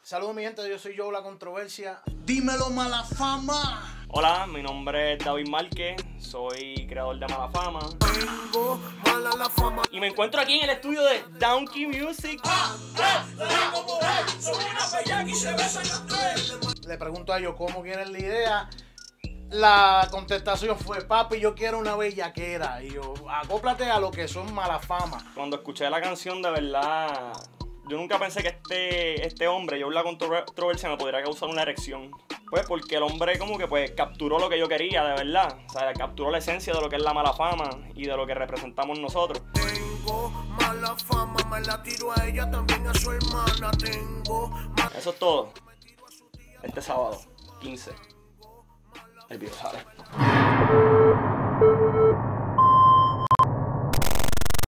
Saludos mi gente, yo soy Joe La Controversia. Dímelo Mala Fama. Hola, mi nombre es David Márquez, soy creador de Mala Fama. Tengo mala la fama. Y me encuentro aquí en el estudio de Donkey Music. Le pregunto a ellos cómo quieren la idea. La contestación fue, papi, yo quiero una bellaquera. Y yo, acóplate a lo que son Mala Fama. Cuando escuché la canción, de verdad, yo nunca pensé que este hombre, Joe La Controversia, me podría causar una erección. Pues porque el hombre como que pues capturó lo que yo quería, de verdad. O sea, capturó la esencia de lo que es la mala fama y de lo que representamos nosotros. Tengo mala fama, me la tiro a ella, también a su hermana. Eso es todo. Este sábado, 15. El video sale.